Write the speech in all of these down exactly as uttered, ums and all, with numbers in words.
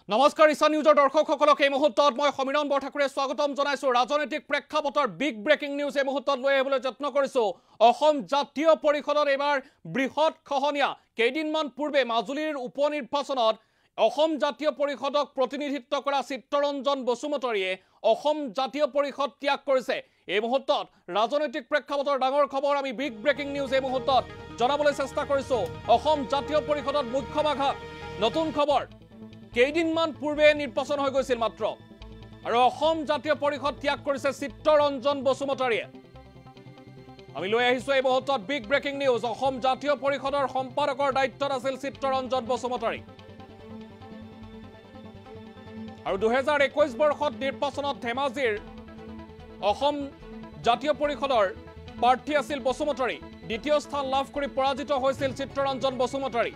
নমস্কাৰ ইশান নিউজৰ দৰ্শকসকলক এই মুহূৰ্তত মই সমীৰণ বৰঠাকুৰে স্বাগতম জনাইছো ৰাজনৈতিক প্ৰেক্ষাপটৰ বিগ ব্ৰেকিং নিউজ এই মুহূৰ্তত লৈ আহিবলৈ যত্ন কৰিছো অসম জাতীয় পৰিষদৰ এবাৰ বৃহৎ খহনীয়া কেইদিনমান পূৰ্বে মাজুলীৰ উপনিৰ্বাচনত অসম জাতীয় পৰিষদক প্ৰতিনিধিত্ব কৰা চিত্তৰঞ্জন বসুমতাৰীয়ে অসম জাতীয় পৰিষদ ত্যাগ কৰিছে এই মুহূৰ্তত ৰাজনৈতিক প্ৰেক্ষাপটৰ ডাঙৰ খবৰ আমি বিগ ব্ৰেকিং নিউজ এই মুহূৰ্তত জনাবলৈ চেষ্টা কৰিছো অসম জাতীয় পৰিষদত মুখ্য আঘাত নতুন খবৰ কেইদিনমান পূৰ্বে নিৰ্বাচন হৈ গৈছিল মাত্ৰ আৰু অসম জাতীয় পৰিষদ ত্যাগ কৰিছে চিত্তৰঞ্জন বসুমতাৰীয়ে আমি লৈ আহিছো এই মুহূৰ্তত বিগ ব্ৰেকিং নিউজ অসম জাতীয় পৰিষদৰ সম্পাদকৰ দায়িত্বত আছিল চিত্তৰঞ্জন বসুমতাৰী আৰু দুই হাজাৰ একৈশ বৰ্ষত নিৰ্বাচনত ধেমাজিৰ অসম জাতীয় পৰিষদৰ প্ৰাৰ্থী আছিল বসুমতাৰী দ্বিতীয় স্থান লাভ কৰি পৰাজিত হৈছিল চিত্তৰঞ্জন বসুমতাৰী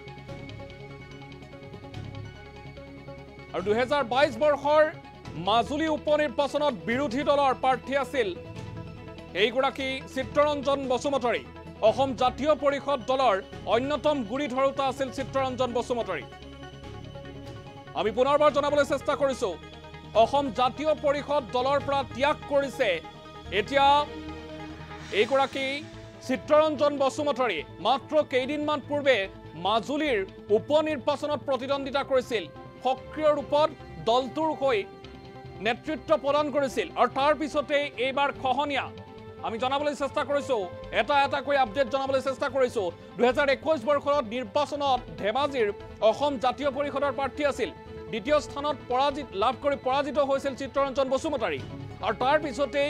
আৰু দুই হাজাৰ বাইশ বৰ্ষৰ মাজুলী উপনিৰ্বাচনত বিৰোধী দলৰ প্ৰাৰ্থী আছিল এইগৰাকী চিত্তৰঞ্জন বসুমতাৰী অসম জাতীয় পৰিষদ দলৰ অন্যতম গুৰি ধৰোতা আছিল চিত্তৰঞ্জন বসুমতাৰী আমি পুনৰবাৰ জনাবলৈ চেষ্টা কৰিছো অসম জাতীয় পৰিষদ দলৰ পৰা ত্যাগ কৰিছে এতিয়া এইগৰাকী চিত্তৰঞ্জন বসুমতাৰী মাত্ৰ কেইদিনমান পূৰ্বে মাজুলীৰ উপনিৰ্বাচনত প্ৰতিদ্বন্দ্বিতা কৰিছিল সক্ৰিয় ৰূপত দলটোৰ হৈ নেতৃত্ব প্ৰদান কৰিছিল আৰু তাৰ পিছতে এইবাৰ খহনীয়া আমি জনাবলৈ চেষ্টা কৰিছো এটা এটা কৈ আপডেট জনাবলৈ চেষ্টা কৰিছো দুই হাজাৰ একৈশ বৰ্ষত নিৰ্বাচনত ধেমাজিৰ অসম জাতীয় পৰিষদৰ প্ৰাৰ্থী আছিল দ্বিতীয় স্থানত পৰাজিত লাভ কৰি পৰাজিত হৈছিল চিত্তৰঞ্জন বসুমতাৰী আৰু তাৰ পিছতে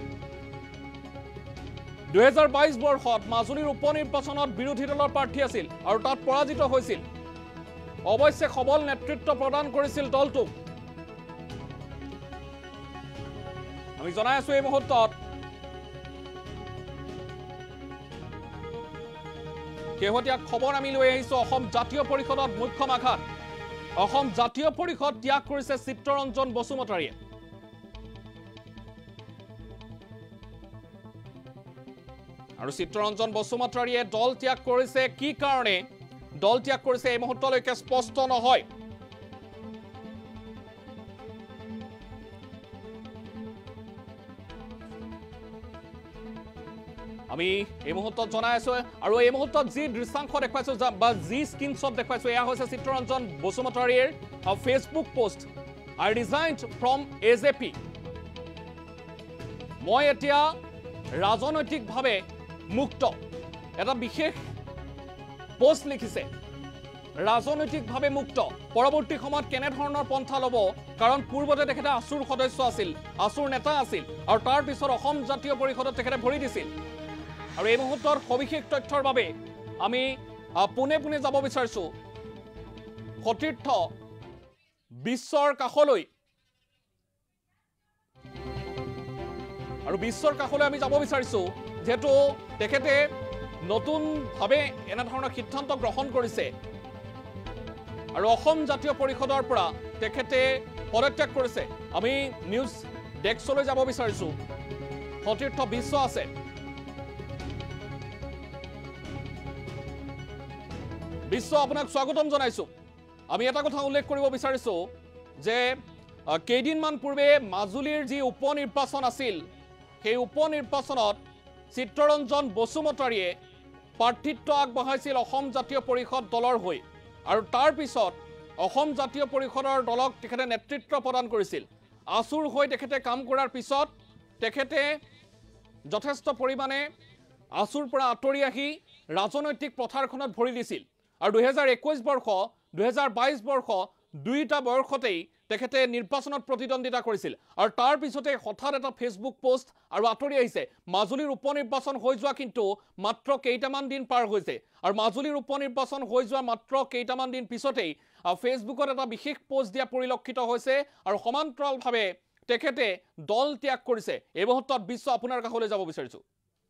দুই হাজাৰ বাইশ বৰ্ষত মাজুলীৰ উপনিৰ্বাচনত বিৰোধী দলৰ প্ৰাৰ্থী আছিল আৰু তাত পৰাজিত হৈছিল অৱশ্যে সবল নেতৃত্ব প্ৰদান কৰিছিল দলটোক আমি জনাই আছো এই মুহূৰ্তত শেহতীয়া খবৰ আমি লৈ আহিছো অসম জাতীয় পৰিষদত মুখ্য আঘাত অসম জাতীয় পৰিষদ ত্যাগ কৰিছে চিত্তৰঞ্জন বসুমতাৰীয়ে আৰু চিত্তৰঞ্জন বসুমতাৰীয়ে দল ত্যাগ কৰিছে কি কাৰণে দল ত্যাগ কৰিছে এই মুহূৰ্তলৈকে স্পষ্ট নহয় আমি এই মুহূৰ্তত জনাই আছো আৰু এই মুহূৰ্তত যি দৃশ্যাংশ দেখুৱাইছো বা যি স্ক্ৰীনশ্বট দেখুৱাইছো এয়া হৈছে চিত্তৰঞ্জন বসুমতাৰীৰ Facebook post I resigned from A J P মই এতিয়া ৰাজনৈতিকভাৱে মুক্ত এটা বিশেষ পোষ্ট লিখিছে ৰাজনৈতিকভাৱে মুক্ত পৰৱৰ্তী সময়ত কেনে ধৰণৰ পন্থা ল'ব কাৰণ পূৰ্বতে তেখেতে আসুৰ সদস্য আছিল আসুৰ নেতা আছিল আৰু তাৰ পিছত অসম জাতীয় পৰিষদত তেখেতে ভৰি দিছিল আৰু এই মুহূৰ্তৰ সবিশেষ তথ্যৰ বাবে আমি পুনে পুনে যাব বিচাৰিছো সতীৰ্থ বিশ্বৰ কাষলৈ আৰু বিশ্বৰ কাষলৈ আমি যাব বিচাৰিছো যেহেতু তেখেতে নতুনভাৱে এনে ধৰণৰ সিদ্ধান্ত গ্ৰহণ কৰিছে আৰু অসম জাতীয় পৰিষদৰ পৰা তেখেতে পদত্যাগ কৰিছে আমি নিউজ ডেস্কলৈ যাব বিচাৰিছো সতীৰ্থ বিশ্ব আছে বিশ্ব আপোনাক স্বাগতম জনাইছো আমি এটা কথা উল্লেখ কৰিব বিচাৰিছো যে কেইদিনমান পূৰ্বে মাজুলীৰ যি উপনিৰ্বাচন আছিল সেই উপনিৰ্বাচনত চিত্তৰঞ্জন বসুমতাৰীয়ে প্ৰাৰ্থিত্ব আগবঢ়াইছিল অসম জাতীয় পৰিষদ দলৰ হৈ আৰু তাৰ পিছত অসম জাতীয় পৰিষদৰ দলক তেখেতে নেতৃত্ব প্ৰদান কৰিছিল আসুৰ হৈ তেখেতে কাম কৰাৰ পিছত তেখেতে যথেষ্ট পৰিমাণে আসুৰ পৰা আঁতৰি আহি ৰাজনৈতিক পথাৰখনত ভৰি দিছিল আৰু দুই হাজাৰ একৈশ বৰ্ষ দুই হাজাৰ বাইশ বৰ্ষ দুইটা বৰ্ষতেই তেখেতে নিৰ্বাচনত প্ৰতিদ্বন্দ্বিতা কৰিছিল আৰু তাৰ পিছতে হঠাৎ এটা ফেচবুক পোষ্ট আৰু আঁতৰি আহিছে মাজুলীৰ উপনিৰ্বাচন হৈ যোৱা কিন্তু মাত্ৰ কেইটামান দিন পাৰ হৈছে আৰু মাজুলীৰ উপনিৰ্বাচন হৈ যোৱা মাত্ৰ কেইটামান দিন পিছতেই ফেচবুকত এটা বিশেষ পোষ্ট দিয়া পৰিলক্ষিত হৈছে আৰু সমান্তৰালভাৱে তেখেতে দল ত্যাগ কৰিছে এই মুহূৰ্তত বিশ্ব আপোনাৰ কাষলৈ যাব বিচাৰিছো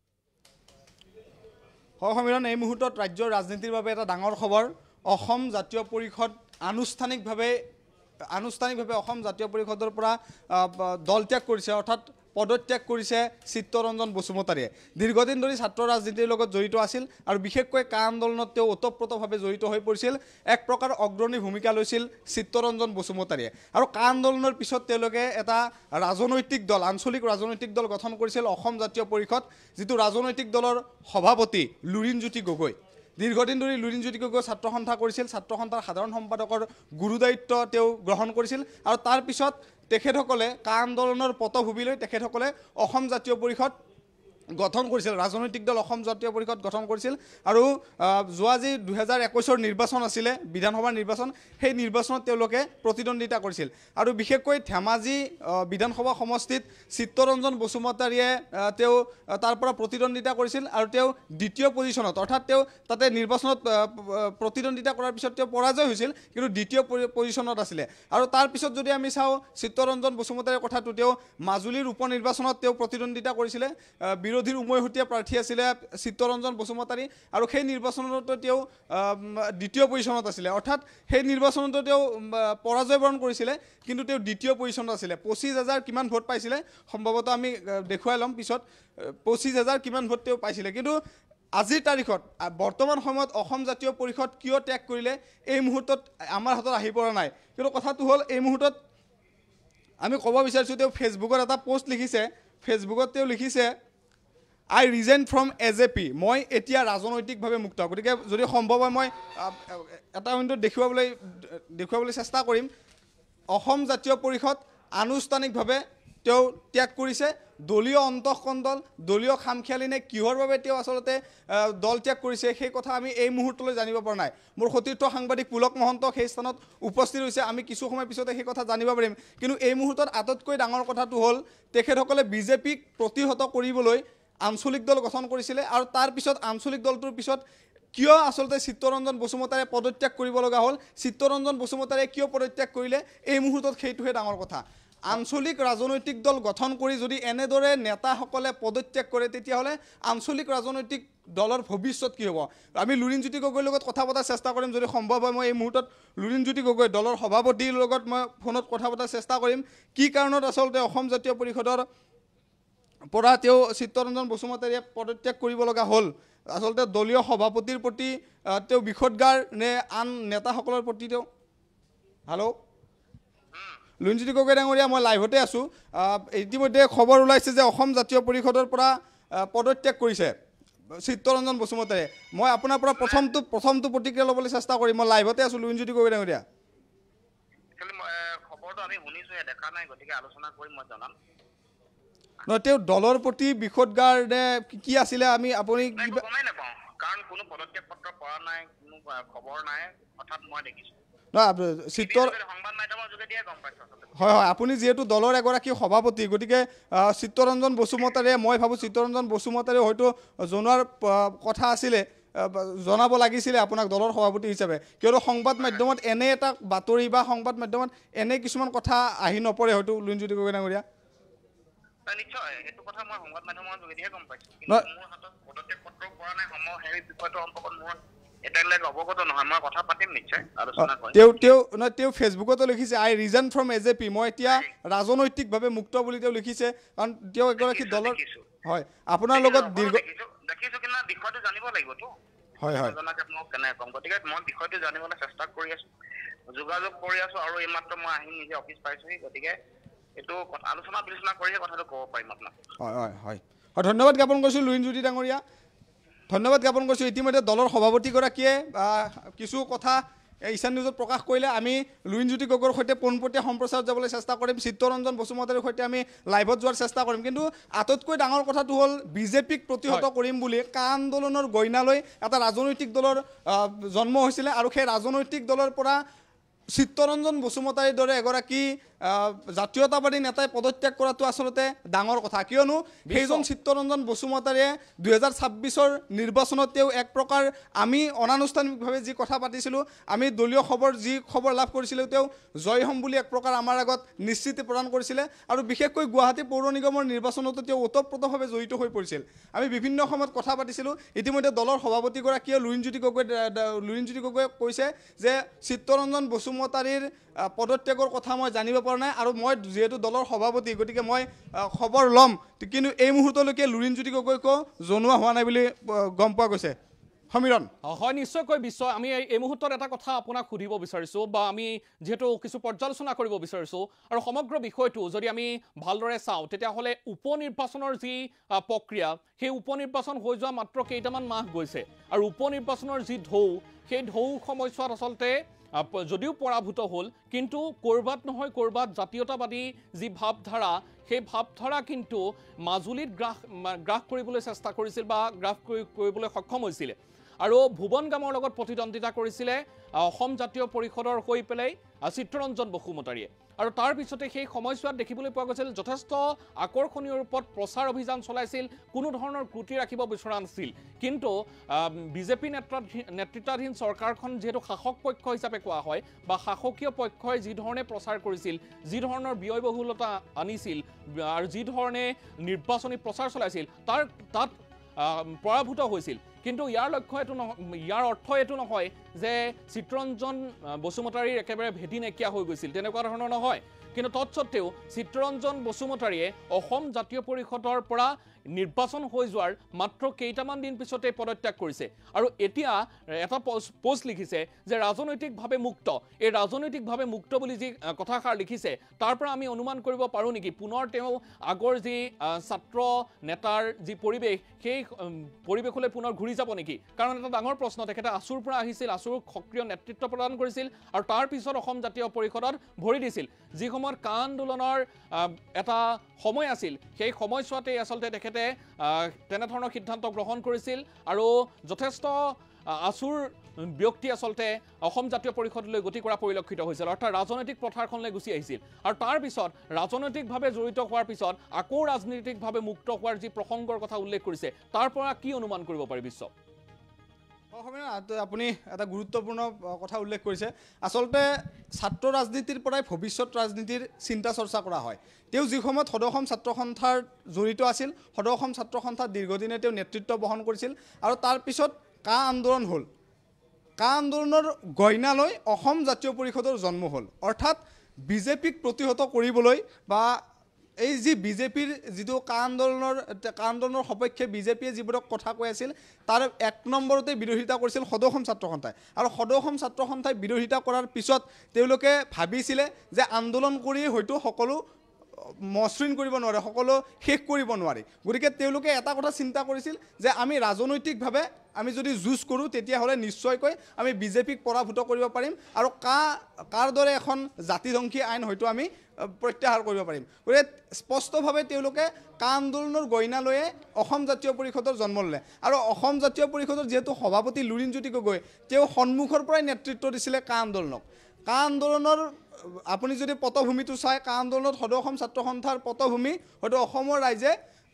হয় সমীৰণ এই মুহূৰ্তত ৰাজ্যৰ ৰাজনীতিৰ বাবে এটা ডাঙৰ খবৰ অসম জাতীয় পৰিষদ আনুষ্ঠানিকভাৱে আনুষ্ঠানিকভাৱে অসম জাতীয় পৰিষদৰ পৰা দল ত্যাগ কৰিছে অৰ্থাৎ পদত্যাগ কৰিছে চিত্তৰঞ্জন বসুমতাৰীয়ে দীৰ্ঘদিন ধৰি ছাত্ৰ ৰাজনীতিৰ লগত জড়িত আছিল আৰু বিশেষকৈ কা আন্দোলনত তেওঁ ওতপ্ৰোতভাৱে জড়িত হৈ পৰিছিল এক প্ৰকাৰ অগ্ৰণী ভূমিকা লৈছিল চিত্তৰঞ্জন বসুমতাৰীয়ে আৰু কা আন্দোলনৰ পিছত তেওঁলোকে এটা ৰাজনৈতিক দল আঞ্চলিক ৰাজনৈতিক দল গঠন কৰিছিল অসম জাতীয় পৰিষদ যিটো ৰাজনৈতিক দলৰ সভাপতি লুৰিণজ্যোতি গগৈ দীৰ্ঘদিন ধৰি লুৰিণজ্যোতি গগৈ ছাত্ৰ সন্থা কৰিছিল ছাত্ৰ সন্থাৰ সাধাৰণ সম্পাদকৰ গুৰুদায়িত্ব তেওঁ গ্ৰহণ কৰিছিল আৰু তাৰ পিছত তেখেতসকলে কা আন্দোলনৰ পটভূমি লৈ তেখেতসকলে অসম জাতীয় পৰিষদ গঠন কৰিছিল ৰাজনৈতিক দল অসম জাতীয় পৰিষদ গঠন কৰিছিল আৰু যোৱা যি দুহেজাৰ একৈছৰ নিৰ্বাচন আছিলে বিধানসভাৰ নিৰ্বাচন সেই নিৰ্বাচনত তেওঁলোকে প্ৰতিদ্বন্দ্বিতা কৰিছিল আৰু বিশেষকৈ ধেমাজি বিধানসভা সমষ্টিত চিত্তৰঞ্জন বসুমতাৰীয়ে তেওঁ তাৰ পৰা প্ৰতিদ্বন্দ্বিতা কৰিছিল আৰু তেওঁ দ্বিতীয় পজিশ্যনত অৰ্থাৎ তেওঁ তাতে নিৰ্বাচনত প্ৰতিদ্বন্দ্বিতা কৰাৰ পিছত তেওঁ পৰাজয় হৈছিল কিন্তু দ্বিতীয় পজিশ্যনত আছিলে আৰু তাৰ পিছত যদি আমি চাওঁ চিত্তৰঞ্জন বসুমতাৰীৰ কথাটো তেওঁ মাজুলীৰ উপ নিৰ্বাচনত তেওঁ প্ৰতিদ্বন্দ্বিতা কৰিছিলে বিৰোধীৰ উমৈহতীয়া প্ৰাৰ্থী আছিলে চিত্তৰঞ্জন বসুমতাৰী আৰু সেই নিৰ্বাচনতো তেওঁ দ্বিতীয় পজিশ্যনত আছিলে অৰ্থাৎ সেই নিৰ্বাচনতো তেওঁ পৰাজয় বৰণ কৰিছিলে কিন্তু তেওঁ দ্বিতীয় পজিশ্যনত আছিলে পঁচিছ হাজাৰ কিমান ভোট পাইছিলে সম্ভৱতঃ আমি দেখুৱাই ল'ম পিছত পঁচিছ হাজাৰ কিমান ভোট তেওঁ পাইছিলে কিন্তু আজিৰ তাৰিখত বৰ্তমান সময়ত অসম জাতীয় পৰিষদ কিয় ত্যাগ কৰিলে এই মুহূৰ্তত আমাৰ হাতত আহি পৰা নাই কিন্তু কথাটো হ'ল এই মুহূৰ্তত আমি ক'ব বিচাৰিছোঁ তেওঁ ফেচবুকত এটা পোষ্ট লিখিছে ফেচবুকত তেওঁ লিখিছে I resign from as A P মই এতিয়া ৰাজনৈতিকভাৱে মুক্ত গতিকে যদি সম্ভৱ হয় মই এটা উইণ্ডত দেখুৱাবলৈ দেখুৱাবলৈ চেষ্টা কৰিম অসম জাতীয় পৰিষদ আনুষ্ঠানিকভাৱে তেওঁ ত্যাগ কৰিছে দলীয় অন্তঃকণ্ডল দলীয় খামখেয়ালি নে কিহৰ বাবে তেওঁ আচলতে দল ত্যাগ কৰিছে সেই কথা আমি এই মুহূৰ্তলৈ জানিব পৰা নাই মোৰ সতীৰ্থ সাংবাদিক পুলক মহন্ত সেই স্থানত উপস্থিত হৈছে আমি কিছু সময় পিছতে সেই কথা জানিব পাৰিম কিন্তু এই মুহূৰ্তত আটাইতকৈ ডাঙৰ কথাটো হ'ল তেখেতসকলে বিজেপিক প্ৰতিহত কৰিবলৈ আঞ্চলিক দল গঠন কৰিছিলে আৰু তাৰ পিছত আঞ্চলিক দলটোৰ পিছত কিয় আচলতে চিত্তৰঞ্জন বসুমতাৰীয়ে পদত্যাগ কৰিব লগা হ'ল চিত্তৰঞ্জন বসুমতাৰীয়ে কিয় পদত্যাগ কৰিলে এই মুহূৰ্তত সেইটোহে ডাঙৰ কথা আঞ্চলিক ৰাজনৈতিক দল গঠন কৰি যদি এনেদৰে নেতাসকলে পদত্যাগ কৰে তেতিয়াহ'লে আঞ্চলিক ৰাজনৈতিক দলৰ ভৱিষ্যত কি হ'ব আমি লুৰিণজ্যোতি গগৈৰ লগত কথা পতাৰ চেষ্টা কৰিম যদি সম্ভৱ হয় মই এই মুহূৰ্তত লুৰিণজ্যোতি গগৈ দলৰ সভাপতিৰ লগত মই ফোনত কথা পতাৰ চেষ্টা কৰিম কি কাৰণত আচলতে অসম জাতীয় পৰিষদৰ পৰা তেওঁ চিত্তৰঞ্জন বসুমতাৰীয়ে পদত্যাগ কৰিব লগা হ'ল আচলতে দলীয় সভাপতিৰ প্ৰতি তেওঁ বিষদগাৰ নে আন নেতাসকলৰ প্ৰতি তেওঁ হেল্ল' লুৰিণজ্যোতি গগৈ ডাঙৰীয়া মই লাইভতে আছোঁ ইতিমধ্যে খবৰ ওলাইছে যে অসম জাতীয় পৰিষদৰ পৰা পদত্যাগ কৰিছে চিত্তৰঞ্জন বসুমতাৰীয়ে মই আপোনাৰ পৰা প্ৰথমটো প্ৰথমটো প্ৰতিক্ৰিয়া ল'বলৈ চেষ্টা কৰিম মই লাইভতে আছোঁ লুৰিণজ্যোতি গগৈ ডাঙৰীয়া খবৰটো আমি শুনিছোঁহে দেখা নাই গতিকে আলোচনা কৰিম মই জনাম নহয় তেওঁ দলৰ প্ৰতি বিষদগাৰ নে কি আছিলে আমি আপুনি গমেই নাপাওঁ কাৰণ কোনো পদত্যাগ পত্ৰ পৰা নাই কোনো খবৰ নাই হঠাৎ মই দেখিছোঁ হয় হয় আপুনি যিহেতু দলৰ এগৰাকী সভাপতি গতিকে চিত্তৰঞ্জন বসুমতাৰীয়ে মই ভাবোঁ চিত্তৰঞ্জন বসুমতাৰীয়ে হয়তো জনোৱাৰ কথা আছিলে জনাব লাগিছিলে আপোনাক দলৰ সভাপতি হিচাপে কিয়নো সংবাদ মাধ্যমত এনে এটা বাতৰি বা সংবাদ মাধ্যমত এনে কিছুমান কথা আহি নপৰে হয়তো লুৰিণজ্যোতি গগৈ ডাঙৰীয়া নিশ্চয় এইটো কথা মই সংবাদ মাধ্যমৰ যোগেদিহে গম পাইছোঁ কিন্তু মোৰ হাতত পদত্যাগ পত্ৰ পৰা নাই সময় সেই বিষয়টো সম্পৰ্কত মোৰ এতিয়ালৈকে অৱগত নহয় মই কথা পাতিম নিশ্চয় আলোচনা কৰিম তেওঁ তেওঁ নহয় তেওঁ ফেচবুকতো লিখিছে I resign from as A P মই এতিয়া ৰাজনৈতিকভাৱে মুক্ত বুলি তেওঁ লিখিছে কাৰণ তেওঁ এগৰাকী দলৰ হয় আপোনাৰ লগত দীৰ্ঘ দেখিছোঁ কিন্তু বিষয়টো জানিব লাগিবতো হয় হয় জনাকে মোক কেনেকৈ ক'ম গতিকে মই বিষয়টো জানিবলৈ চেষ্টা কৰি আছোঁ যোগাযোগ কৰি আছোঁ আৰু এইমাত্ৰ মই আহি নিজে অফিচ পাইছোঁহি গতিকে এইটো আলোচনা বিলোচনা কৰিহে কথাটো ক'ব পাৰিম আপোনাক হয় হয় হয় হয় ধন্যবাদ জ্ঞাপন কৰিছোঁ লুৰিণজ্যোতি ডাঙৰীয়া ধন্যবাদ জ্ঞাপন কৰিছোঁ ইতিমধ্যে দলৰ সভাপতিগৰাকীয়ে কিছু কথা ইশান নিউজত প্ৰকাশ কৰিলে আমি লুৰিণজ্যোতি গগৈৰ সৈতে পোনপটীয়া সম্প্ৰচাৰত যাবলৈ চেষ্টা কৰিম চিত্তৰঞ্জন বসুমতাৰীৰ সৈতে আমি লাইভত যোৱাৰ চেষ্টা কৰিম কিন্তু আটাইতকৈ ডাঙৰ কথাটো হ'ল বিজেপিক প্ৰতিহত কৰিম বুলি কা আন্দোলনৰ গইনালৈ এটা ৰাজনৈতিক দলৰ জন্ম হৈছিলে আৰু সেই ৰাজনৈতিক দলৰ পৰা চিত্তৰঞ্জন বসুমতাৰীৰ দৰে এগৰাকী জাতীয়তাবাদী নেতাই পদত্যাগ কৰাটো আচলতে ডাঙৰ কথা কিয়নো সেইজন চিত্তৰঞ্জন বসুমতাৰীয়ে দুহেজাৰ ছাব্বিছৰ নিৰ্বাচনত তেওঁ এক প্ৰকাৰ আমি অনানুষ্ঠানিকভাৱে যি কথা পাতিছিলোঁ আমি দলীয় খবৰ যি খবৰ লাভ কৰিছিলোঁ তেওঁ জয় হ'ম বুলি এক প্ৰকাৰ আমাৰ আগত নিশ্চিতি প্ৰদান কৰিছিলে আৰু বিশেষকৈ গুৱাহাটী পৌৰ নিগমৰ নিৰ্বাচনতো তেওঁ ওতপ্ৰোতভাৱে জড়িত হৈ পৰিছিল আমি বিভিন্ন সময়ত কথা পাতিছিলোঁ ইতিমধ্যে দলৰ সভাপতিগৰাকীয়ে লুৰিণজ্যোতি গগৈ লুৰিণজ্যোতি গগৈয়ে কৈছে যে চিত্তৰঞ্জন বসুমতাৰী বসুমতাৰীৰ পদত্যাগৰ কথা মই জানিব পৰা নাই আৰু মই যেহেতু দলৰ সভাপতি গতিকে মই খবৰ ল'ম কিন্তু এই মুহূৰ্তলৈকে লুৰিণজ্যোতি গগৈকো জনোৱা হোৱা নাই বুলি গম পোৱা গৈছে সমীৰণ হয় নিশ্চয়কৈ বিশ্ব আমি এই মুহূৰ্তত এটা কথা আপোনাক সুধিব বিচাৰিছোঁ বা আমি যেহেতু কিছু পৰ্যালোচনা কৰিব বিচাৰিছোঁ আৰু সমগ্ৰ বিষয়টো যদি আমি ভালদৰে চাওঁ তেতিয়াহ'লে উপ নিৰ্বাচনৰ যি প্ৰক্ৰিয়া সেই উপ নিৰ্বাচন হৈ যোৱা মাত্ৰ কেইটামান মাহ গৈছে আৰু উপ নিৰ্বাচনৰ যি ঢৌ সেই ঢৌ সময়ছোৱাত আচলতে যদিও পৰাভূত হ'ল কিন্তু ক'ৰবাত নহয় ক'ৰবাত জাতীয়তাবাদী যি ভাৱধাৰা সেই ভাৱধাৰা কিন্তু মাজুলীত গ্ৰাস গ্ৰাস কৰিবলৈ চেষ্টা কৰিছিল বা গ্ৰাস কৰিবলৈ সক্ষম হৈছিলে আৰু ভুৱন গামৰ লগত প্ৰতিদ্বন্দ্বিতা কৰিছিলে অসম জাতীয় পৰিষদৰ হৈ পেলাই চিত্ৰৰঞ্জন বসুমতাৰীয়ে আৰু তাৰ পিছতে সেই সময়ছোৱাত দেখিবলৈ পোৱা গৈছিল যথেষ্ট আকৰ্ষণীয় ৰূপত প্ৰচাৰ অভিযান চলাইছিল কোনো ধৰণৰ ত্ৰুটি ৰাখিব বিচৰা নাছিল কিন্তু বিজেপি নেতৃত্বাধীন চৰকাৰখন যিহেতু শাসক পক্ষ হিচাপে কোৱা হয় বা শাসকীয় পক্ষই যি ধৰণে প্ৰচাৰ কৰিছিল যি ধৰণৰ ব্যয়বহুলতা আনিছিল আৰু যি ধৰণে নিৰ্বাচনী প্ৰচাৰ চলাইছিল তাৰ তাত পৰাভূত হৈছিল কিন্তু ইয়াৰ লক্ষ্য এইটো নহয় ইয়াৰ অৰ্থ এইটো নহয় যে চিত্ৰৰঞ্জন বসুমতাৰীৰ একেবাৰে ভেটি নাইকিয়া হৈ গৈছিল তেনেকুৱা ধৰণৰ নহয় কিন্তু তৎসত্ত্বেও চিত্ৰৰঞ্জন বসুমতাৰীয়ে অসম জাতীয় পৰিষদৰ পৰা নিৰ্বাচন হৈ যোৱাৰ মাত্ৰ কেইটামান দিন পিছতে পদত্যাগ কৰিছে আৰু এতিয়া এটা পোষ্ট লিখিছে যে ৰাজনৈতিকভাৱে মুক্ত এই ৰাজনৈতিকভাৱে মুক্ত বুলি যি কথাষাৰ লিখিছে তাৰ পৰা আমি অনুমান কৰিব পাৰোঁ নেকি পুনৰ তেওঁ আগৰ যি ছাত্ৰ নেতাৰ যি পৰিৱেশ সেই পৰিৱেশলৈ পুনৰ ঘূৰি যাব নেকি কাৰণ এটা ডাঙৰ প্ৰশ্ন তেখেতে আছুৰ পৰা আহিছিল আছুৰ সক্ৰিয় নেতৃত্ব প্ৰদান কৰিছিল আৰু তাৰ পিছত অসম জাতীয় পৰিষদত ভৰি দিছিল যি সময়ত কা আন্দোলনৰ এটা সময় আছিল সেই সময়ছোৱাতেই আচলতে তেখেতে তেনেধৰণৰ সিদ্ধান্ত গ্ৰহণ কৰিছিল আৰু যথেষ্ট আছুৰ ব্যক্তি আচলতে অসম জাতীয় পৰিষদলৈ গতি কৰা পৰিলক্ষিত হৈছিল অৰ্থাৎ ৰাজনৈতিক পথাৰখনলৈ গুচি আহিছিল আৰু তাৰ পিছত ৰাজনৈতিকভাৱে জড়িত হোৱাৰ পিছত আকৌ ৰাজনৈতিকভাৱে মুক্ত হোৱাৰ যি প্ৰসংগৰ কথা উল্লেখ কৰিছে তাৰ পৰা কি অনুমান কৰিব পাৰি বিশ্ব আপুনি এটা গুৰুত্বপূৰ্ণ কথা উল্লেখ কৰিছে আচলতে ছাত্ৰ ৰাজনীতিৰ পৰাই ভৱিষ্যত ৰাজনীতিৰ চিন্তা চৰ্চা কৰা হয় তেওঁ যি সময়ত সদৌ অসম ছাত্ৰ সন্থাৰ জড়িত আছিল সদৌ অসম ছাত্ৰ সন্থাৰ দীৰ্ঘদিনে তেওঁ নেতৃত্ব বহন কৰিছিল আৰু তাৰ পিছত কা আন্দোলন হ'ল কা আন্দোলনৰ গইনা লৈ অসম জাতীয় পৰিষদৰ জন্ম হ'ল অৰ্থাৎ বিজেপিক প্ৰতিহত কৰিবলৈ বা এই যি বিজেপিৰ যিটো কা আন্দোলনৰ কা আন্দোলনৰ সপক্ষে বিজেপিয়ে যিবোৰক কথা কৈ আছিল তাৰ এক নম্বৰতে বিৰোধিতা কৰিছিল সদৌ অসম ছাত্ৰ সন্থাই আৰু সদৌ অসম ছাত্ৰ সন্থাই বিৰোধিতা কৰাৰ পিছত তেওঁলোকে ভাবিছিলে যে আন্দোলন কৰি হয়তো সকলো মসৃণ কৰিব নোৱাৰে সকলো শেষ কৰিব নোৱাৰি গতিকে তেওঁলোকে এটা কথা চিন্তা কৰিছিল যে আমি ৰাজনৈতিকভাৱে আমি যদি যুঁজ কৰোঁ তেতিয়াহ'লে নিশ্চয়কৈ আমি বিজেপিক পৰাভূত কৰিব পাৰিম আৰু কা কাৰ দৰে এখন জাতিধ্বংসী আইন হয়তো আমি প্ৰত্যাহাৰ কৰিব পাৰিম গতিকে স্পষ্টভাৱে তেওঁলোকে কা আন্দোলনৰ গইনা লৈয়ে অসম জাতীয় পৰিষদৰ জন্ম ল'লে আৰু অসম জাতীয় পৰিষদৰ যিহেতু সভাপতি লুৰিণজ্যোতি গগৈ তেওঁ সন্মুখৰ পৰাই নেতৃত্ব দিছিলে কা আন্দোলনক কা আন্দোলনৰ আপুনি যদি পটভূমিটো চায় কা আন্দোলনত সদৌ অসম ছাত্ৰ সন্থাৰ পটভূমি হয়তো অসমৰ ৰাইজে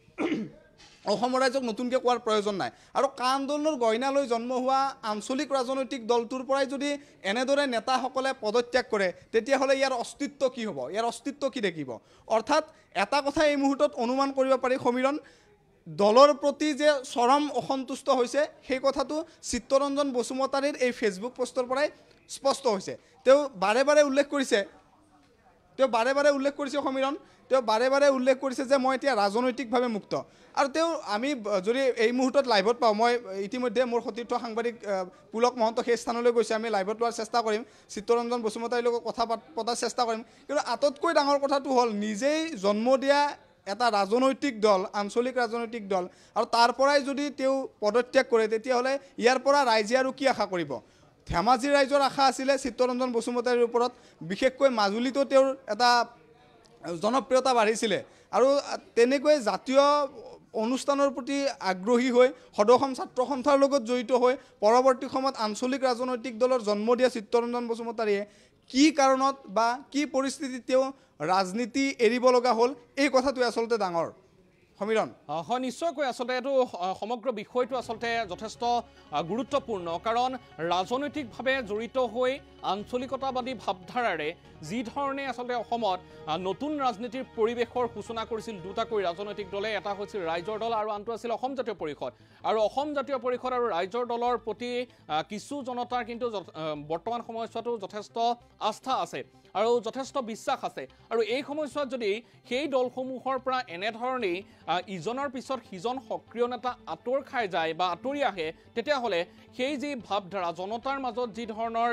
অসমৰ ৰাইজক নতুনকৈ কোৱাৰ প্ৰয়োজন নাই আৰু কা আন্দোলনৰ গইনা লৈ জন্ম হোৱা আঞ্চলিক ৰাজনৈতিক দলটোৰ পৰাই যদি এনেদৰে নেতাসকলে পদত্যাগ কৰে তেতিয়াহ'লে ইয়াৰ অস্তিত্ব কি হ'ব ইয়াৰ অস্তিত্ব কি দেখিব অৰ্থাৎ এটা কথা এই মুহূৰ্তত অনুমান কৰিব পাৰি সমীৰণ দলৰ প্ৰতি যে চৰম অসন্তুষ্ট হৈছে সেই কথাটো চিত্ৰৰঞ্জন বসুমতাৰীৰ এই ফেচবুক পোষ্টৰ পৰাই স্পষ্ট হৈছে তেওঁ বাৰে বাৰে উল্লেখ কৰিছে তেওঁ বাৰে বাৰে উল্লেখ কৰিছে সমীৰণ তেওঁ বাৰে বাৰে উল্লেখ কৰিছে যে মই এতিয়া ৰাজনৈতিকভাৱে মুক্ত আৰু তেওঁ আমি যদি এই মুহূৰ্তত লাইভত পাওঁ মই ইতিমধ্যে মোৰ সতীৰ্থ সাংবাদিক পুলক মহন্ত সেই স্থানলৈ গৈছে আমি লাইভত লোৱাৰ চেষ্টা কৰিম চিত্ৰৰঞ্জন বসুমতাৰীৰ লগত কথা পতাৰ চেষ্টা কৰিম কিন্তু আটাইতকৈ ডাঙৰ কথাটো হ'ল নিজেই জন্ম দিয়া এটা ৰাজনৈতিক দল আঞ্চলিক ৰাজনৈতিক দল আৰু তাৰ পৰাই যদি তেওঁ পদত্যাগ কৰে তেতিয়াহ'লে ইয়াৰ পৰা ৰাইজে আৰু কি আশা কৰিব ধেমাজি ৰাইজৰ আশা আছিলে চিত্ৰৰঞ্জন বসুমতাৰীৰ ওপৰত বিশেষকৈ মাজুলীতো তেওঁৰ এটা জনপ্ৰিয়তা বাঢ়িছিলে আৰু তেনেকৈ জাতীয় অনুষ্ঠানৰ প্ৰতি আগ্ৰহী হৈ সদৌ অসম ছাত্ৰ সন্থাৰ লগত জড়িত হৈ পৰৱৰ্তী সময়ত আঞ্চলিক ৰাজনৈতিক দলৰ জন্ম দিয়া চিত্ৰৰঞ্জন বসুমতাৰীয়ে কি কাৰণত বা কি পৰিস্থিতিত তেওঁ ৰাজনীতি এৰিব লগা হ'ল এই কথাটোৱে আচলতে ডাঙৰ সমীৰণ হয় নিশ্চয়কৈ আচলতে এইটো সমগ্ৰ বিষয়টো আচলতে যথেষ্ট গুৰুত্বপূৰ্ণ কাৰণ ৰাজনৈতিকভাৱে জড়িত হৈ আঞ্চলিকতাবাদী ভাৱধাৰাৰে যি ধৰণে আচলতে অসমত নতুন ৰাজনীতিৰ পৰিৱেশৰ সূচনা কৰিছিল দুটাকৈ ৰাজনৈতিক দলে এটা হৈছিল ৰাইজৰ দল আৰু আনটো আছিল অসম জাতীয় পৰিষদ আৰু অসম জাতীয় পৰিষদ আৰু ৰাইজৰ দলৰ প্ৰতি কিছু জনতাৰ কিন্তু বৰ্তমান সময়ছোৱাতো যথেষ্ট আস্থা আছে আৰু যথেষ্ট বিশ্বাস আছে আৰু এই সময়ছোৱাত যদি সেই দলসমূহৰ পৰা এনেধৰণেই ইজনৰ পিছত সিজন সক্ৰিয় নেতা আঁতৰ খাই যায় বা আঁতৰি আহে তেতিয়াহ'লে সেই যি ভাৱধাৰা জনতাৰ মাজত যি ধৰণৰ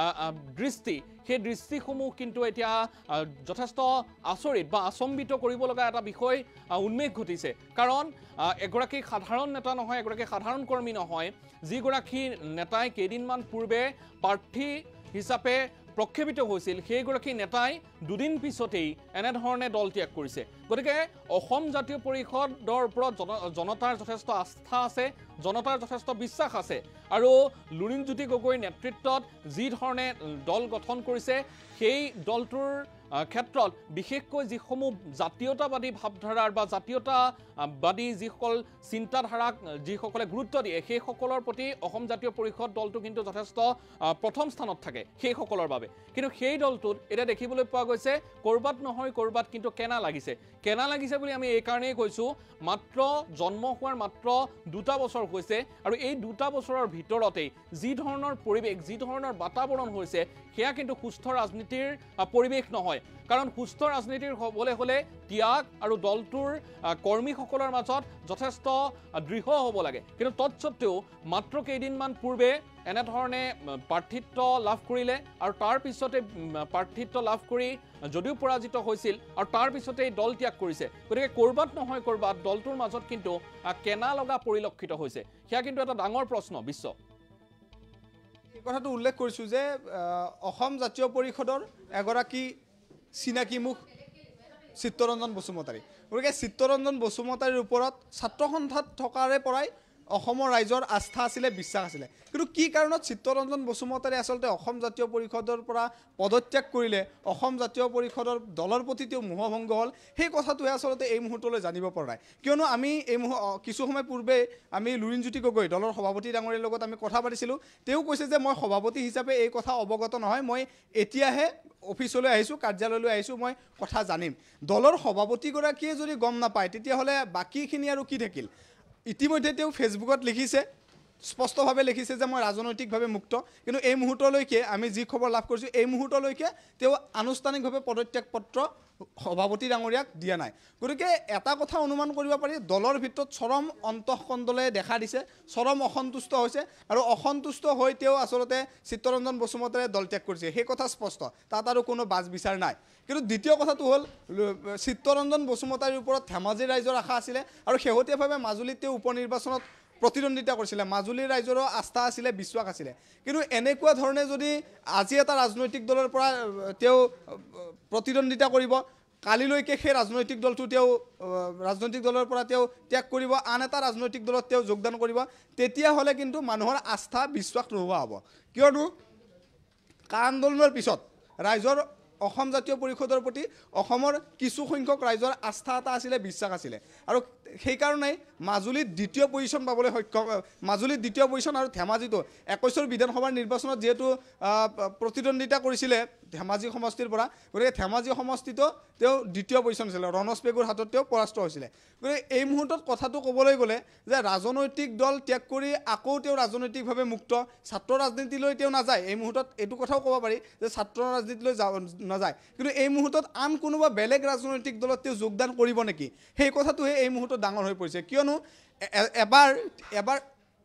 দৃষ্টি সেই দৃষ্টিসমূহ কিন্তু এতিয়া যথেষ্ট আচৰিত বা আচম্বিত কৰিব লগা এটা বিষয় উন্মেষ ঘটিছে কাৰণ এগৰাকী সাধাৰণ নেতা নহয় এগৰাকী সাধাৰণ কৰ্মী নহয় যিগৰাকী নেতাই কেইদিনমান পূৰ্বে প্ৰাৰ্থী হিচাপে প্ৰক্ষেপিত হৈছিল সেইগৰাকী নেতাই দুদিন পিছতেই এনেধৰণে দল ত্যাগ কৰিছে গতিকে অসম জাতীয় পৰিষদৰ ওপৰত জনতাৰ যথেষ্ট আস্থা আছে জনতাৰ যথেষ্ট বিশ্বাস আছে আৰু লুৰিণজ্যোতি গগৈৰ নেতৃত্বত যি ধৰণে দল গঠন কৰিছে সেই দলটোৰ ক্ষেত্ৰত বিশেষকৈ যিসমূহ জাতীয়তাবাদী ভাৱধাৰাৰ বা জাতীয়তাবাদী যিসকল চিন্তাধাৰাক যিসকলে গুৰুত্ব দিয়ে সেইসকলৰ প্ৰতি অসম জাতীয় পৰিষদ দলটো কিন্তু যথেষ্ট প্ৰথম স্থানত থাকে সেইসকলৰ বাবে কিন্তু সেই দলটোত এতিয়া দেখিবলৈ পোৱা গৈছে ক'ৰবাত নহয় ক'ৰবাত কিন্তু কেনা লাগিছে কেনা লাগিছে বুলি আমি এই কাৰণেই কৈছোঁ মাত্ৰ জন্ম হোৱাৰ মাত্ৰ দুটা বছৰ হৈছে আৰু এই দুটা বছৰৰ ভিতৰতেই যি ধৰণৰ পৰিৱেশ যি ধৰণৰ বাতাবৰণ হৈছে সেয়া কিন্তু সুস্থ ৰাজনীতিৰ পৰিৱেশ নহয় কাৰণ সুস্থ ৰাজনীতিৰ হ'বলৈ হ'লে ত্যাগ আৰু দলটোৰ কৰ্মীসকলৰ মাজত যথেষ্ট দৃঢ় হ'ব লাগে কিন্তু তৎসত্ত্বেও মাত্ৰ কেইদিনমান পূৰ্বে এনেধৰণে প্ৰাৰ্থিত্ব লাভ কৰিলে আৰু তাৰ পিছতে প্ৰাৰ্থিত্ব লাভ কৰি যদিও পৰাজিত হৈছিল আৰু তাৰ পিছতে দল ত্যাগ কৰিছে গতিকে ক'ৰবাত নহয় ক'ৰবাত দলটোৰ মাজত কিন্তু কেনা লগা পৰিলক্ষিত হৈছে সেয়া কিন্তু এটা ডাঙৰ প্ৰশ্ন বিশ্ব এই কথাটো উল্লেখ কৰিছোঁ যে অসম জাতীয় পৰিষদৰ এগৰাকী চিনাকি মুখ চিত্তৰঞ্জন বসুমতাৰী গতিকে চিত্তৰঞ্জন বসুমতাৰীৰ ওপৰত ছাত্ৰ সন্থাত থকাৰে পৰাই অসমৰ ৰাইজৰ আস্থা আছিলে বিশ্বাস আছিলে কিন্তু কি কাৰণত চিত্তৰঞ্জন বসুমতাৰী আচলতে অসম জাতীয় পৰিষদৰ পৰা পদত্যাগ কৰিলে অসম জাতীয় পৰিষদৰ দলৰ প্ৰতি তেওঁ মোহভংগ হ'ল সেই কথাটোৱে আচলতে এই মুহূৰ্তলৈ জানিব পৰা নাই কিয়নো আমি এই কিছু সময় পূৰ্বে আমি লুৰিণজ্যোতি গগৈ দলৰ সভাপতি ডাঙৰীৰ লগত আমি কথা পাতিছিলোঁ তেওঁ কৈছে যে মই সভাপতি হিচাপে এই কথা অৱগত নহয় মই এতিয়াহে অফিচলৈ আহিছোঁ কাৰ্যালয়লৈ আহিছোঁ মই কথা জানিম দলৰ সভাপতিগৰাকীয়ে যদি গম নাপায় তেতিয়াহ'লে বাকীখিনি আৰু কি থাকিল ইতিমধ্যে তেওঁ ফেচবুকত লিখিছে স্পষ্টভাৱে লিখিছে যে মই ৰাজনৈতিকভাৱে মুক্ত কিন্তু এই মুহূৰ্তলৈকে আমি যি খবৰ লাভ কৰিছোঁ এই মুহূৰ্তলৈকে তেওঁ আনুষ্ঠানিকভাৱে পদত্যাগ পত্ৰ সভাপতি ডাঙৰীয়াক দিয়া নাই গতিকে এটা কথা অনুমান কৰিব পাৰি দলৰ ভিতৰত চৰম অন্তঃকণ্ডলে দেখা দিছে চৰম অসন্তুষ্ট হৈছে আৰু অসন্তুষ্ট হৈ তেওঁ আচলতে চিত্তৰঞ্জন বসুমতাৰীয়ে দল ত্যাগ কৰিছে সেই কথা স্পষ্ট তাত আৰু কোনো বাজ বিচাৰ নাই কিন্তু দ্বিতীয় কথাটো হ'ল চিত্তৰঞ্জন বসুমতাৰীৰ ওপৰত ধেমাজি ৰাইজৰ আশা আছিলে আৰু শেহতীয়াভাৱে মাজুলীত তেওঁ উপ নিৰ্বাচনত প্ৰতিদ্বন্দ্বিতা কৰিছিলে মাজুলীৰ ৰাইজৰো আস্থা আছিলে বিশ্বাস আছিলে কিন্তু এনেকুৱা ধৰণে যদি আজি এটা ৰাজনৈতিক দলৰ পৰা তেওঁ প্ৰতিদ্বন্দ্বিতা কৰিব কালিলৈকে সেই ৰাজনৈতিক দলটো তেওঁ ৰাজনৈতিক দলৰ পৰা তেওঁ ত্যাগ কৰিব আন এটা ৰাজনৈতিক দলত তেওঁ যোগদান কৰিব তেতিয়াহ'লে কিন্তু মানুহৰ আস্থা বিশ্বাস নোহোৱা হ'ব কিয়নো কা আন্দোলনৰ পিছত ৰাইজৰ অসম জাতীয় পৰিষদৰ প্ৰতি অসমৰ কিছু সংখ্যক ৰাইজৰ আস্থা এটা আছিলে বিশ্বাস আছিলে আৰু সেইকাৰণেই মাজুলীত দ্বিতীয় পজিশ্যন পাবলৈ সক্ষম মাজুলীত দ্বিতীয় পজিশ্যন আৰু ধেমাজিতো একৈছৰ বিধানসভাৰ নিৰ্বাচনত যিহেতু প্ৰতিদ্বন্দ্বিতা কৰিছিলে ধেমাজি সমষ্টিৰ পৰা গতিকে ধেমাজি সমষ্টিতো তেওঁ দ্বিতীয় পজিশ্যন আছিলে ৰণজ পেগুৰ হাতত তেওঁ পৰাস্ত হৈছিলে গতিকে এই মুহূৰ্তত কথাটো ক'বলৈ গ'লে যে ৰাজনৈতিক দল ত্যাগ কৰি আকৌ তেওঁ ৰাজনৈতিকভাৱে মুক্ত ছাত্ৰ ৰাজনীতিলৈ তেওঁ নাযায় এই মুহূৰ্তত এইটো কথাও ক'ব পাৰি যে ছাত্ৰ ৰাজনীতিলৈ নাযায় কিন্তু এই মুহূৰ্তত আন কোনোবা বেলেগ ৰাজনৈতিক দলত তেওঁ যোগদান কৰিব নেকি সেই কথাটোহে এই মুহূৰ্তত ডাঙৰ হৈ পৰিছে কিয়নো এবাৰ এবাৰ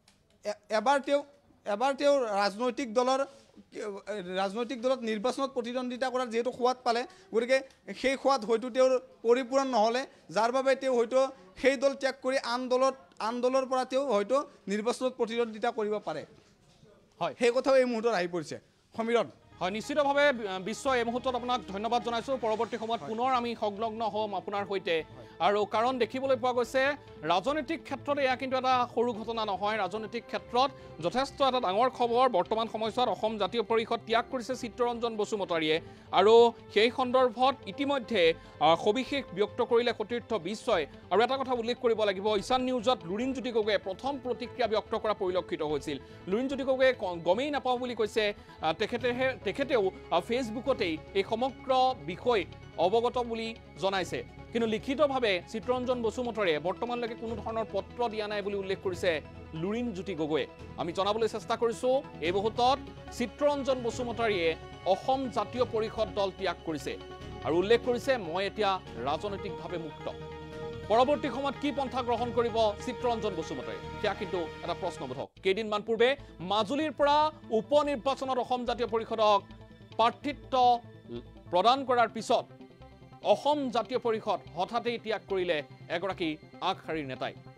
এবাৰ তেওঁ এবাৰ তেওঁ ৰাজনৈতিক দলৰ ৰাজনৈতিক দলত নিৰ্বাচনত প্ৰতিদ্বন্দ্বিতা কৰাৰ যিহেতু সোৱাদ পালে গতিকে সেই সোৱাদ হয়তো তেওঁৰ পৰিপূৰণ নহ'লে যাৰ বাবে তেওঁ হয়তো সেই দল ত্যাগ কৰি আন দলত আন দলৰ পৰা তেওঁ হয়তো নিৰ্বাচনত প্ৰতিদ্বন্দ্বিতা কৰিব পাৰে হয় সেই কথাও এই মুহূৰ্তত আহি পৰিছে সমীৰণ হয় নিশ্চিতভাৱে বিশ্ব এই মুহূৰ্তত আপোনাক ধন্যবাদ জনাইছোঁ পৰৱৰ্তী সময়ত পুনৰ আমি সংলগ্ন হ'ম আপোনাৰ সৈতে আৰু কাৰণ দেখিবলৈ পোৱা গৈছে ৰাজনৈতিক ক্ষেত্ৰত এয়া কিন্তু এটা সৰু ঘটনা নহয় ৰাজনৈতিক ক্ষেত্ৰত যথেষ্ট এটা ডাঙৰ খবৰ বৰ্তমান সময়ছোৱাত অসম জাতীয় পৰিষদ ত্যাগ কৰিছে চিত্ৰৰঞ্জন বসুমতাৰীয়ে আৰু সেই সন্দৰ্ভত ইতিমধ্যে সবিশেষ ব্যক্ত কৰিলে সতীৰ্থ বিশ্বই আৰু এটা কথা উল্লেখ কৰিব লাগিব ঈশান নিউজত লুৰিণজ্যোতি গগৈয়ে প্ৰথম প্ৰতিক্ৰিয়া ব্যক্ত কৰা পৰিলক্ষিত হৈছিল লুৰিণজ্যোতি গগৈয়ে গমেই নাপাওঁ বুলি কৈছে তেখেতেহে তেখেতেও ফেচবুকতেই এই সমগ্ৰ বিষয় অৱগত বুলি জনাইছে কিন্তু লিখিতভাৱে চিত্ৰৰঞ্জন বসুমতাৰীয়ে বৰ্তমানলৈকে কোনো ধৰণৰ পত্ৰ দিয়া নাই বুলি উল্লেখ কৰিছে লুৰিণজ্যোতি গগৈয়ে আমি জনাবলৈ চেষ্টা কৰিছোঁ এই মুহূৰ্তত চিত্ৰৰঞ্জন বসুমতাৰীয়ে অসম জাতীয় পৰিষদ দল ত্যাগ কৰিছে আৰু উল্লেখ কৰিছে মই এতিয়া ৰাজনৈতিকভাৱে মুক্ত পৰৱৰ্তী সময়ত কি পন্থা গ্ৰহণ কৰিব চিত্ৰৰঞ্জন বসুমতাৰীয়ে সেয়া কিন্তু এটা প্ৰশ্নবোধক কেইদিনমান পূৰ্বে মাজুলীৰ পৰা উপ নিৰ্বাচনত অসম জাতীয় পৰিষদক প্ৰাৰ্থিত্ব প্ৰদান কৰাৰ পিছত অসম জাতীয় পৰিষদ হঠাতে ত্যাগ কৰিলে এগৰাকী আগশাৰীৰ নেতাই